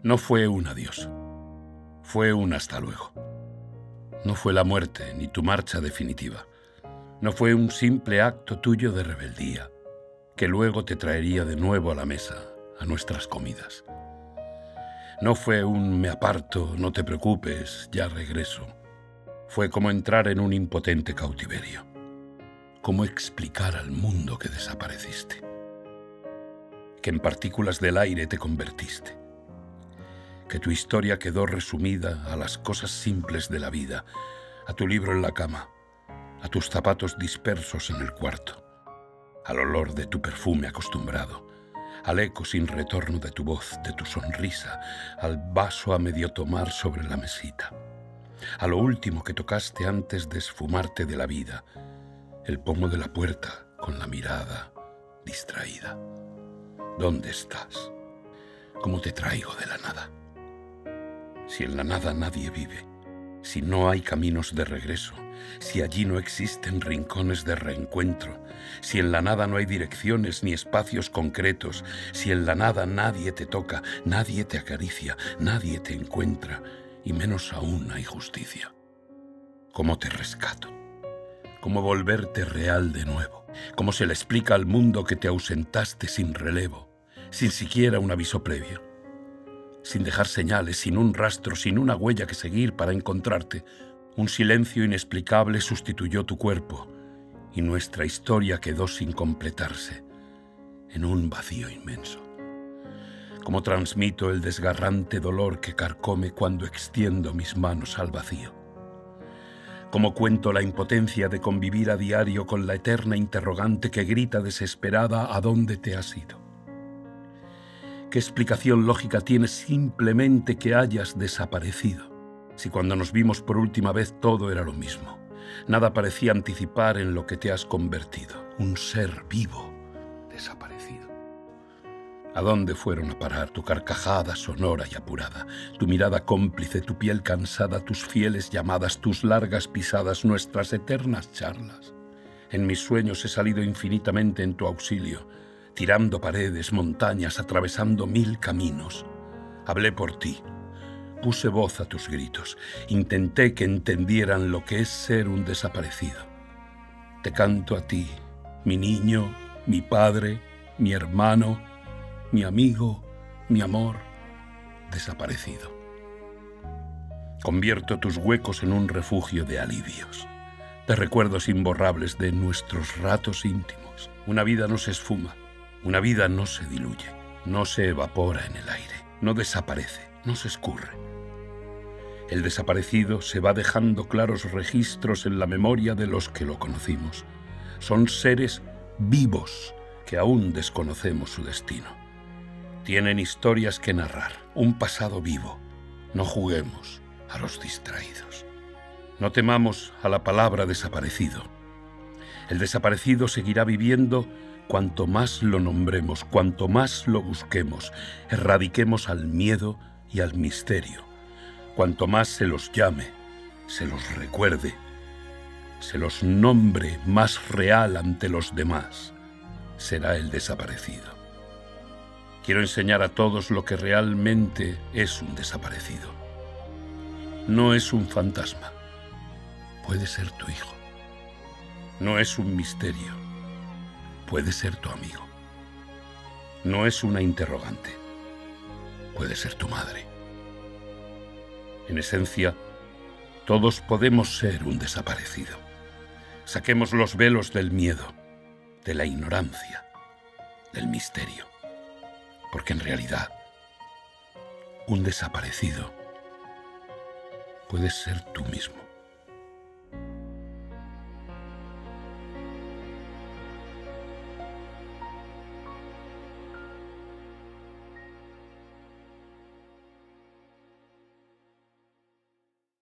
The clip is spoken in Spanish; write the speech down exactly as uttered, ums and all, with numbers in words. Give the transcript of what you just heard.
No fue un adiós, fue un hasta luego. No fue la muerte ni tu marcha definitiva. No fue un simple acto tuyo de rebeldía, que luego te traería de nuevo a la mesa, a nuestras comidas. No fue un me aparto, no te preocupes, ya regreso. Fue como entrar en un impotente cautiverio. Cómo explicar al mundo que desapareciste. Que en partículas del aire te convertiste. Que tu historia quedó resumida a las cosas simples de la vida, a tu libro en la cama, a tus zapatos dispersos en el cuarto, al olor de tu perfume acostumbrado, al eco sin retorno de tu voz, de tu sonrisa, al vaso a medio tomar sobre la mesita, a lo último que tocaste antes de esfumarte de la vida, el pomo de la puerta con la mirada distraída. ¿Dónde estás? ¿Cómo te traigo de la nada? Si en la nada nadie vive, si no hay caminos de regreso, si allí no existen rincones de reencuentro, si en la nada no hay direcciones ni espacios concretos, si en la nada nadie te toca, nadie te acaricia, nadie te encuentra, y menos aún hay justicia. ¿Cómo te rescato? ¿Cómo volverte real de nuevo? ¿Cómo se le explica al mundo que te ausentaste sin relevo, sin siquiera un aviso previo? Sin dejar señales, sin un rastro, sin una huella que seguir para encontrarte, un silencio inexplicable sustituyó tu cuerpo y nuestra historia quedó sin completarse, en un vacío inmenso. Cómo transmito el desgarrante dolor que carcome cuando extiendo mis manos al vacío. Cómo cuento la impotencia de convivir a diario con la eterna interrogante que grita desesperada ¿a dónde te has ido? ¿Qué explicación lógica tiene simplemente que hayas desaparecido? Si cuando nos vimos por última vez todo era lo mismo. Nada parecía anticipar en lo que te has convertido. Un ser vivo, desaparecido. ¿A dónde fueron a parar tu carcajada sonora y apurada? Tu mirada cómplice, tu piel cansada, tus fieles llamadas, tus largas pisadas, nuestras eternas charlas. En mis sueños he salido infinitamente en tu auxilio, tirando paredes, montañas, atravesando mil caminos. Hablé por ti, puse voz a tus gritos, intenté que entendieran lo que es ser un desaparecido. Te canto a ti, mi niño, mi padre, mi hermano, mi amigo, mi amor, desaparecido. Convierto tus huecos en un refugio de alivios, de recuerdos imborrables de nuestros ratos íntimos. Una vida no se esfuma. Una vida no se diluye, no se evapora en el aire, no desaparece, no se escurre. El desaparecido se va dejando claros registros en la memoria de los que lo conocimos. Son seres vivos que aún desconocemos su destino. Tienen historias que narrar, un pasado vivo. No juguemos a los distraídos. No temamos a la palabra desaparecido. El desaparecido seguirá viviendo cuanto más lo nombremos, cuanto más lo busquemos, erradiquemos al miedo y al misterio. Cuanto más se los llame, se los recuerde, se los nombre más real ante los demás, será el desaparecido. Quiero enseñar a todos lo que realmente es un desaparecido. No es un fantasma, puede ser tu hijo. No es un misterio, puede ser tu amigo. No es una interrogante, puede ser tu madre. En esencia, todos podemos ser un desaparecido. Saquemos los velos del miedo, de la ignorancia, del misterio, porque en realidad, un desaparecido puede ser tú mismo.